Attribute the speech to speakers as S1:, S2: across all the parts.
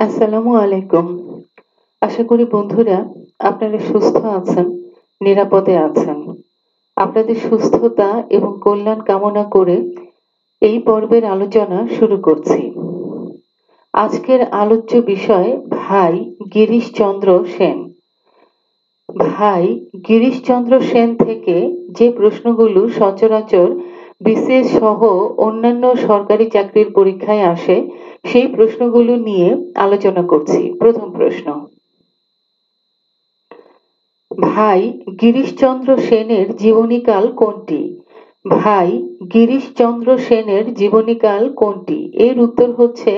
S1: আসসালামু আলাইকুম। আশা করি বন্ধুরা আপনারা সুস্থ আছেন, নিরাপদে আছেন। আপনাদের সুস্থতা এবং কল্যাণ কামনা করে এই পর্বের আলোচনা শুরু করছি। আজকের আলোচ্য বিষয় ভাই গিরিশচন্দ্র সেন। ভাই গিরিশচন্দ্র সেন থেকে যে প্রশ্নগুলো সচরাচর বিসিএস সহ অন্যান্য সরকারি চাকরির পরীক্ষায় আসে সেই প্রশ্নগুলো নিয়ে আলোচনা করছি। প্রথম প্রশ্ন, ভাই গিরিশচন্দ্র সেনের জীবনীকাল কোনটি? ভাই গিরিশচন্দ্র সেনের জীবনীকাল কোনটি? এর উত্তর হচ্ছে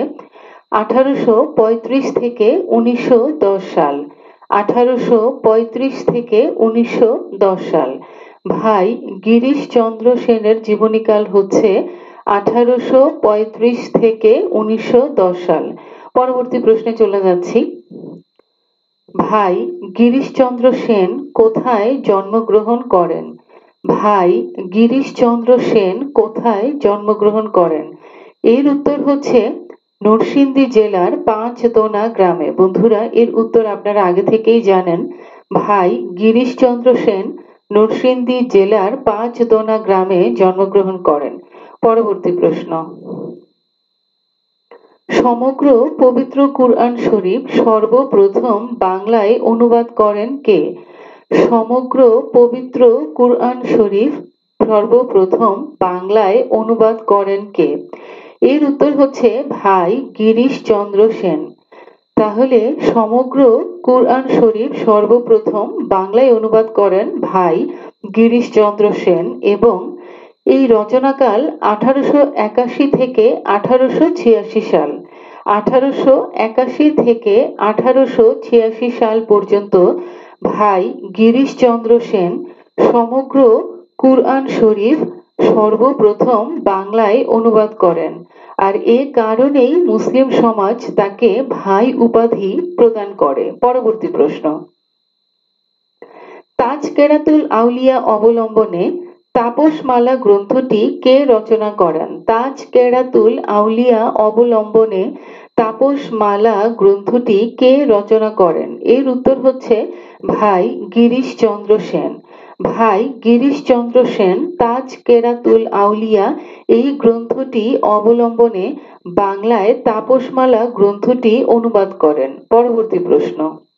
S1: 1835 থেকে 1910 সাল। 1835 থেকে 1910 সাল। ভাই গিরিশচন্দ্র সেনের জীবনীকাল হচ্ছে 1835 থেকে 1910 সাল। পরবর্তী প্রশ্নে চলে যাচ্ছি। ভাই গিরিশচন্দ্র সেন কোথায় জন্মগ্রহণ করেন? ভাই গিরিশচন্দ্র সেন কোথায় জন্মগ্রহণ করেন? এর উত্তর হচ্ছে নরসিংদী জেলার পাঁচদোনা গ্রামে। বন্ধুরা, এর উত্তর আপনারা আগে থেকেই জানেন। ভাই গিরিশচন্দ্র সেন নরসিংদী জেলার পাঁচদোনা গ্রামে জন্মগ্রহণ করেন। পরবর্তী প্রশ্ন, সমগ্র পবিত্র কুরআন শরীফ সর্বপ্রথম বাংলায় অনুবাদ করেন কে? সমগ্র পবিত্র কুরআন শরীফ সর্বপ্রথম বাংলায় অনুবাদ করেন কে? এর উত্তর হচ্ছে ভাই গিরিশচন্দ্র সেন। তাহলে সমগ্র কুরআন শরীফ সর্বপ্রথম বাংলায় অনুবাদ করেন ভাই গিরিশচন্দ্র সেন এবং এই রচনাকাল 1881 থেকে 1886 সাল। 1881 থেকে 1886 সাল পর্যন্ত ভাই গিরিশচন্দ্র সেন সমগ্র কুরআন শরীফ সর্বপ্রথম বাংলায় অনুবাদ করেন। আর এ কারণেই মুসলিম সমাজ তাকে ভাই উপাধি প্রদান করে। পরবর্তী প্রশ্ন, তাজ কেরাতুল আউলিয়া অবলম্বনে তাপসমালা গ্রন্থটি কে রচনা করেন? তাজ কেরাতুল আউলিয়া অবলম্বনে তাপসমালা গ্রন্থটি কে রচনা করেন? এর উত্তর হচ্ছে ভাই গিরিশচন্দ্র সেন। ভাই গিরিশচন্দ্র সেন তাজ কেরাতুল আউলিয়া এই গ্রন্থটি অবলম্বনে বাংলায় তাপসমালা গ্রন্থটি অনুবাদ করেন। পরবর্তী প্রশ্ন,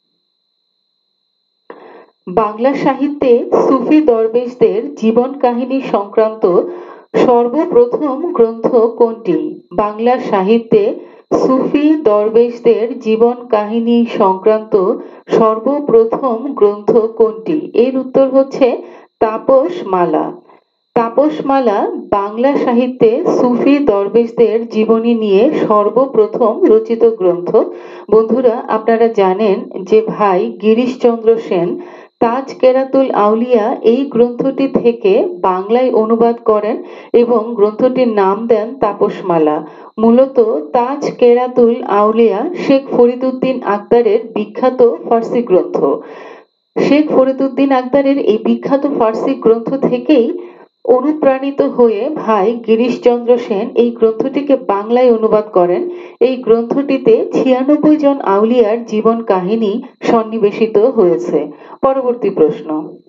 S1: বাংলা সাহিত্যে সুফি দরবেশদের জীবন কাহিনী সংক্রান্ত সর্বপ্রথম গ্রন্থ কোনটি? বাংলা সাহিত্যে সুফি দরবেশদের জীবন কাহিনী সংক্রান্ত সর্বপ্রথম গ্রন্থ কোনটি? এর উত্তর হচ্ছে তাপসমালা। তাপসমালা বাংলা সাহিত্যে সুফি দরবেশদের জীবনী নিয়ে সর্বপ্রথম রচিত গ্রন্থ। বন্ধুরা, আপনারা জানেন যে ভাই গিরিশচন্দ্র সেন তাজ কেরাতুল আউলিয়া এই গ্রন্থটি থেকে বাংলায় অনুবাদ করেন এবং গ্রন্থটির নাম দেন তাপসমালা। মূলত তাজ কেরাতুল আউলিয়া শেখ ফরিদউদ্দিন আক্তারের বিখ্যাত ফার্সি গ্রন্থ। শেখ ফরিদউদ্দিন আক্তারের এই বিখ্যাত ফার্সি গ্রন্থ থেকেই অনুপ্রাণিত হয়ে ভাই গিরিশচন্দ্র সেন এই গ্রন্থটিকে বাংলায় অনুবাদ করেন। এই গ্রন্থটিতে 96 জন আউলিয়ার জীবন কাহিনী সন্নিবেশিত হয়েছে। পরবর্তী প্রশ্ন,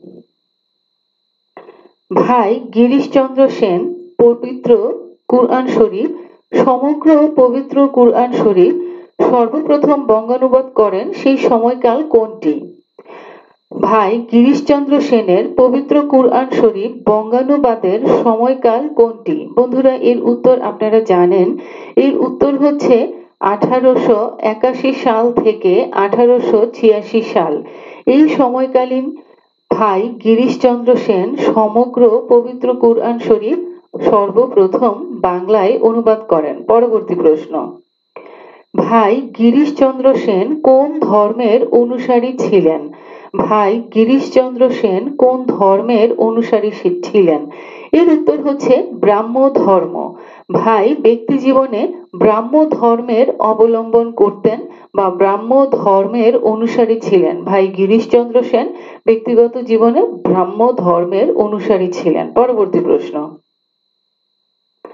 S1: ভাই গিরিশচন্দ্র সেন পবিত্র কুরআন শরীফ সমগ্র পবিত্র কুরআন শরীফ সর্বপ্রথম বঙ্গানুবাদ করেন সেই সময়কাল কোনটি? ভাই গিরিশচন্দ্র সেনের পবিত্র কুরআন শরীফ বঙ্গানুবাদের সময়কাল কোনটি? বন্ধুরা, এর উত্তর আপনারা জানেন। এর উত্তর হচ্ছে 1881 সাল থেকে 1886 সাল। এই সময়কালীন ভাই গিরিশচন্দ্র সেন সমগ্র পবিত্র কুরআন শরীফ সর্বপ্রথম বাংলায় অনুবাদ করেন। পরবর্তী প্রশ্ন, ভাই গিরিশচন্দ্র সেন কোন ধর্মের অনুসারী ছিলেন? ভাই গিরিশচন্দ্র সেন কোন ধর্মের অনুসারী ছিলেন? এর উত্তর হচ্ছে ব্রাহ্ম ধর্ম। ভাই ব্যক্তি জীবনে ব্রাহ্ম ধর্মের অবলম্বন করতেন বা ব্রাহ্ম ধর্মের অনুসারী ছিলেন। ভাই গিরিশচন্দ্র সেন ব্যক্তিগত জীবনে ব্রাহ্ম ধর্মের অনুসারী ছিলেন। পরবর্তী প্রশ্ন,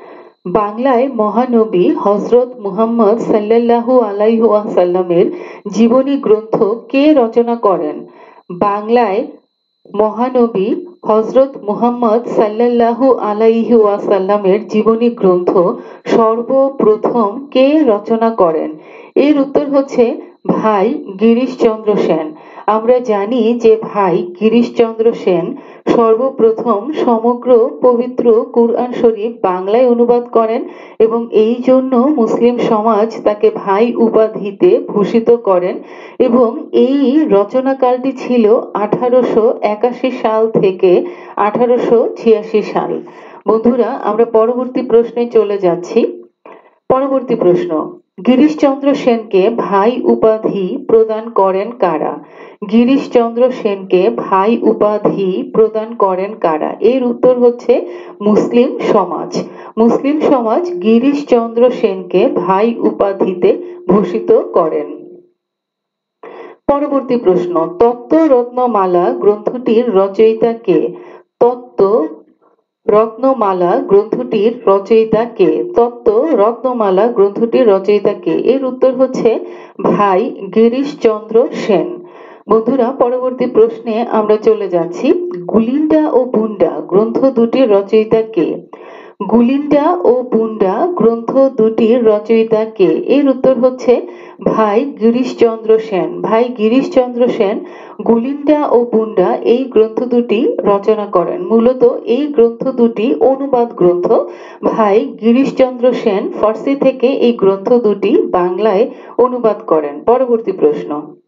S1: বাংলায় মহানবী হযরত মুহাম্মদ সাল্লাল্লাহু আলাইহি ওয়াসাল্লামের জীবনী গ্রন্থ কে রচনা করেন? বাংলায় মহানবী হযরত মুহাম্মদ সাল্লাল্লাহু আলাইহি ওয়াসাল্লামের জীবনী গ্রন্থ সর্বপ্রথম কে রচনা করেন? এর উত্তর হচ্ছে ভাই গিরিশচন্দ্র সেন। আমরা জানি যে ভাই গিরিশচন্দ্র সেন সর্বপ্রথম সমগ্র পবিত্র কুরআন শরীফ বাংলায় অনুবাদ করেন এবং এই জন্য মুসলিম সমাজ তাকে ভাই উপাধিতে ভূষিত করেন এবং এই রচনাকালটি ছিল 1881 সাল থেকে 1886 সাল। বন্ধুরা, আমরা পরবর্তী প্রশ্নে চলে যাচ্ছি। পরবর্তী প্রশ্ন, গিরিশচন্দ্র সেনকে ভাই উপাধি প্রদান করেন কারা? গিরিশচন্দ্র সেনকে ভাই উপাধি প্রদান করেন কারা? এর উত্তর হচ্ছে মুসলিম সমাজ। মুসলিম সমাজ গিরিশচন্দ্র সেনকে ভাই উপাধিতে ভূষিত করেন। পরবর্তী প্রশ্ন, তত্ত্ব রত্নমালা গ্রন্থটির রচয়িতা কে? তত্ত্ব রত্নমালা গ্রন্থটির রচয়িতা কে? তত্ত্ব রত্নমালা গ্রন্থটির রচয়িতা কে? এর উত্তর হচ্ছে ভাই গিরিশচন্দ্র সেন। বন্ধুরা, পরবর্তী প্রশ্নে আমরা চলে যাচ্ছি। গুলিন্ডা ও বুন্ডা গ্রন্থ দুটির রচয়িতা কে? গুলিন্ডা ও বুন্ডা গ্রন্থ দুটির রচয়িতা কে? এর উত্তর হচ্ছে ভাই গিরিশচন্দ্র সেন। ভাই গিরিশচন্দ্র সেন গুলিন্ডা ও বুন্ডা এই গ্রন্থ দুটি রচনা করেন। মূলত এই গ্রন্থ দুটি অনুবাদ গ্রন্থ। ভাই গিরিশচন্দ্র সেন ফার্সি থেকে এই গ্রন্থ দুটি বাংলায় অনুবাদ করেন। পরবর্তী প্রশ্ন,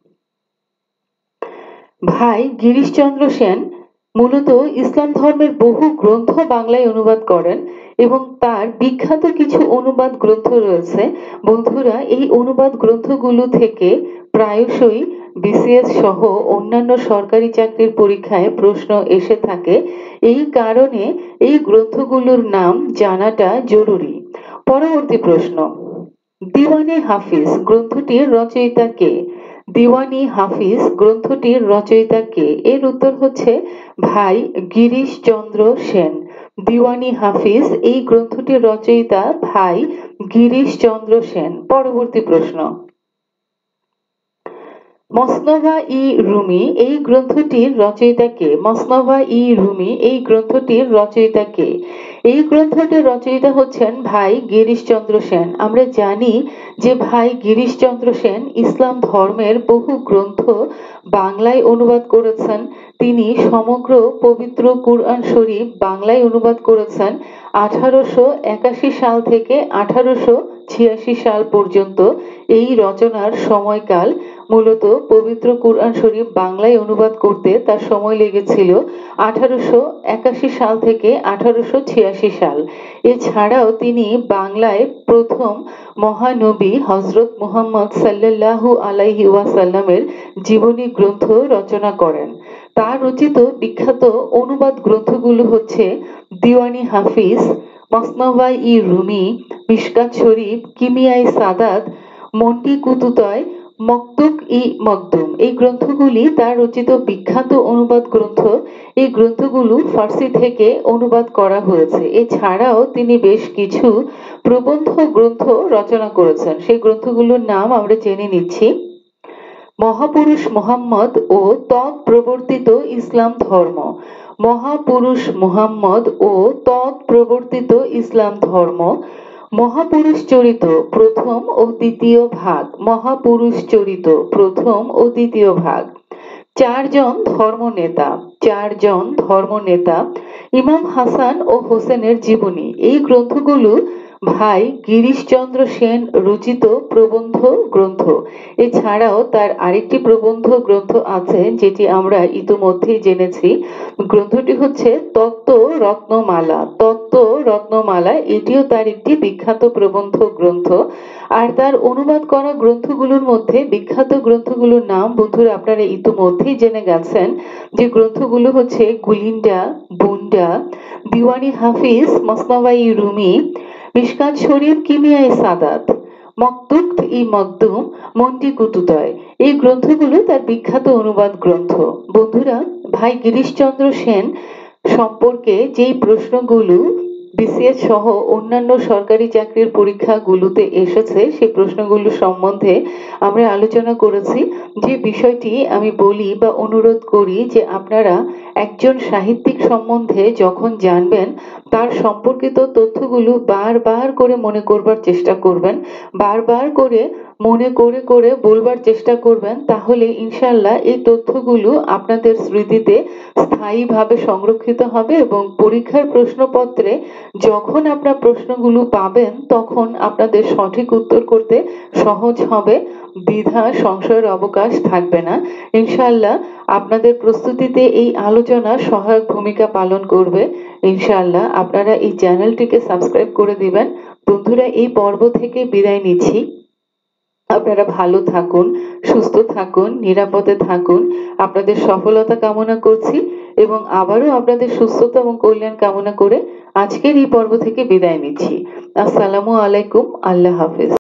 S1: ভাই গিরিশচন্দ্র সেন মূলত ইসলাম ধর্মের বহু গ্রন্থ বাংলায় অনুবাদ করেন এবং তার বিখ্যাত কিছু অনুবাদ গ্রন্থ রয়েছে। বন্ধুরা, এই অনুবাদ গ্রন্থগুলো থেকে প্রায়শই বিসিএস সহ অন্যান্য সরকারি চাকরির পরীক্ষায় প্রশ্ন এসে থাকে। এই কারণে এই গ্রন্থগুলোর নাম জানাটা জরুরি। পরবর্তী প্রশ্ন, দিওয়ানে হাফিজ গ্রন্থটির রচয়িতা কে? দিওয়ানি হাফিজ গ্রন্থটির রচয়িতা কে? এর উত্তর হচ্ছে ভাই গিরিশচন্দ্র সেন। দিওয়ানি হাফিজ এই গ্রন্থটির রচয়িতা ভাই গিরিশচন্দ্র সেন। পরবর্তী প্রশ্ন, মসনভা ই রুমি এই গ্রন্থটির রচয়িতা কে? মসনভা ই রুমি এই গ্রন্থটির রচয়িতা কে? এই গ্রন্থটির রচয়িতা হচ্ছেন ভাই গিরিশচন্দ্র সেন। আমরা জানি যে ভাই গিরিশচন্দ্র সেন ইসলাম ধর্মের বহু গ্রন্থ বাংলায় অনুবাদ করেছেন। তিনি সমগ্র পবিত্র কুরআন শরীফ বাংলায় অনুবাদ করেছেন 1881 সাল থেকে 1886 সাল পর্যন্ত। এই রচনার সময়কাল মূলত পবিত্র কুরআন শরীফ বাংলায় অনুবাদ করতে তার সময় লেগেছিল 1881 সাল থেকে 1886 সাল। এছাড়াও তিনি বাংলায় প্রথম মহানবী হযরত মুহাম্মদ সাল্লাল্লাহু আলাইহি ওয়াসাল্লামের জীবনী গ্রন্থ রচনা করেন। তার রচিত বিখ্যাত অনুবাদ গ্রন্থগুলো হচ্ছে দিওয়ানি হাফিজ, মসনভা ই রুমি, মিশকাত শরীফ, কিমিয়ায়ে সাদাত, মন্টি কুতুতয়, মকতুক ই মকদুম। এই গ্রন্থগুলি তার রচিত বিখ্যাত অনুবাদ গ্রন্থ। এই গ্রন্থগুলো ফার্সি থেকে অনুবাদ করা হয়েছে। এছাড়াও তিনি বেশ কিছু প্রবন্ধ গ্রন্থ রচনা করেছেন। সেই গ্রন্থগুলোর নাম আমরা জেনে নিচ্ছি। মহাপুরুষ মুহাম্মদ ও তৎপ্রবর্তিত ইসলাম ধর্ম। মহাপুরুষ মুহাম্মদ ও তৎপ্রবর্তিত ইসলাম ধর্ম। মহাপুরুষ চরিত প্রথম ও দ্বিতীয় ভাগ। মহাপুরুষ চরিত প্রথম ও দ্বিতীয় ভাগ। চারজন ধর্মনেতা। চারজন ধর্মনেতা। ইমাম হাসান ও হোসেনের জীবনী। এই গ্রন্থগুলো ভাই গিরিশচন্দ্র সেন রচিত প্রবন্ধ গ্রন্থ। এছাড়াও তার আরেকটি প্রবন্ধ গ্রন্থ আছে যেটি আমরা ইতিমধ্যেই জেনেছি। গ্রন্থটি হচ্ছে তত্ত্ব রত্নমালা। তত্ত্ব রত্নমালা এটিও তার একটি বিখ্যাত প্রবন্ধ গ্রন্থ। আর তার অনুবাদ করা গ্রন্থগুলোর মধ্যে বিখ্যাত গ্রন্থগুলোর নাম বন্ধুরা আপনারা ইতিমধ্যেই জেনে গেছেন। যে গ্রন্থগুলো হচ্ছে গুলিন্ডা, বুন্ডা, দিওয়ানি হাফিজ, মসনভা ই রুমি, মিশকাত শরীফ, কিমিয়ায়ে সাদাত, মকতুক ই মকদুম, মন্টি কুতুতয়। এই গ্রন্থগুলো তার বিখ্যাত অনুবাদ গ্রন্থ। বন্ধুরা, ভাই গিরিশচন্দ্র সেন সম্পর্কে যেই প্রশ্নগুলো বিসিএস সহ অন্যান্য সরকারি চাকরির পরীক্ষাগুলোতে এসেছে সেই প্রশ্নগুলো সম্বন্ধে আমরা আলোচনা করেছি। যে বিষয়টি আমি বলি বা অনুরোধ করি যে আপনারা একজন সাহিত্যিক সম্বন্ধে যখন জানবেন তার সম্পর্কিত তথ্যগুলো বারবার করে মনে করবার চেষ্টা করবেন, বারবার করে মনে করে করে বলবার চেষ্টা করবেন, তাহলে ইনশাল্লাহ এই তথ্যগুলো আপনাদের স্মৃতিতে স্থায়ীভাবে সংরক্ষিত হবে এবং পরীক্ষার প্রশ্নপত্রে যখন আপনার প্রশ্নগুলো পাবেন তখন আপনাদের সঠিক উত্তর করতে সহজ হবে, দ্বিধা সংশয়ের অবকাশ থাকবে না। ইনশাআল্লাহ আপনাদের প্রস্তুতিতে এই আলোচনা সহায়ক ভূমিকা পালন করবে। ইনশাআল্লাহ আপনারা এই চ্যানেলটিকে সাবস্ক্রাইব করে দিবেন। বন্ধুরা, এই পর্ব থেকে বিদায় নিচ্ছি। আপনারা ভালো থাকুন, সুস্থ থাকুন, নিরাপদে থাকুন। আপনাদের সফলতা কামনা করছি এবং আবারও আপনাদের সুস্থতা এবং কল্যাণ কামনা করে আজকের এই পর্ব থেকে বিদায় নিচ্ছি। আসসালামু আলাইকুম। আল্লাহ হাফেজ।